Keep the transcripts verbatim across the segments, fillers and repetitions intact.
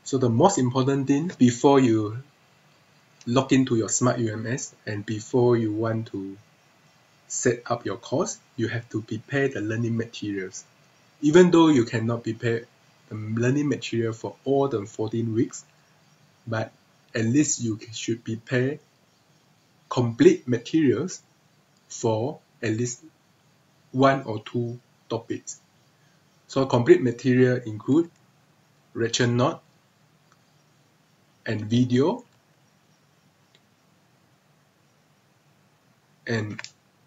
So the most important thing before you log into your Smart U M S and before you want to set up your course, you have to prepare the learning materials. Even though you cannot prepare the learning material for all the fourteen weeks, but at least you should prepare complete materials for at least one or two topics. So complete material include lecture note and video and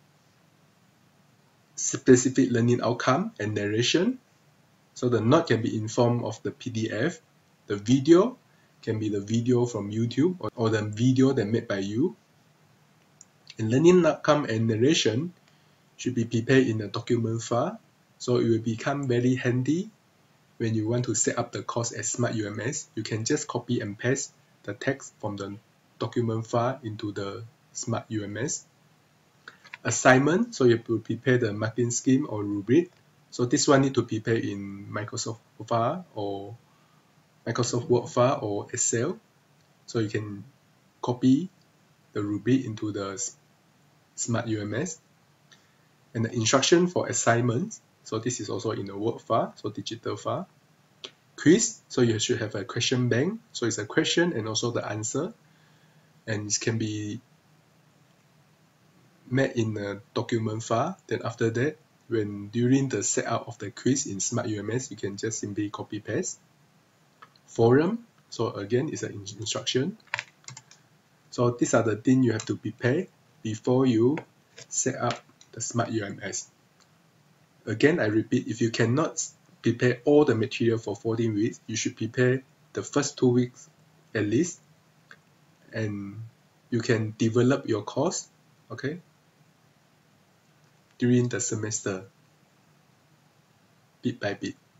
specific learning outcome and narration. So the note can be in form of the P D F. The video can be the video from YouTube or, or the video that made by you. And learning outcome and narration should be prepared in a document file. So it will become very handy when you want to set up the course as Smart U M S. You can just copy and paste the text from the document file into the Smart U M S. Assignment, so you have to prepare the marking scheme or rubric. So this one need to prepare in Microsoft file or Microsoft Word file or Excel. So you can copy the rubric into the Smart U M S. And the instruction for assignments, so this is also in a Word file, so digital file. Quiz, so you should have a question bank. So it's a question and also the answer. And it can be made in a document file. Then after that, when during the setup of the quiz in Smart U M S, you can just simply copy paste. Forum, so again, it's an instruction. So these are the things you have to prepare before you set up the Smart U M S. Again, I repeat, if you cannot prepare all the material for fourteen weeks, you should prepare the first two weeks at least, and you can develop your course, okay, during the semester, bit by bit.